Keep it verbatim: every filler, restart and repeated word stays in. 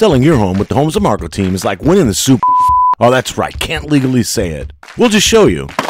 Selling your home with the Homes of Marco team is like winning the Super. Oh, that's right. Can't legally say it. We'll just show you.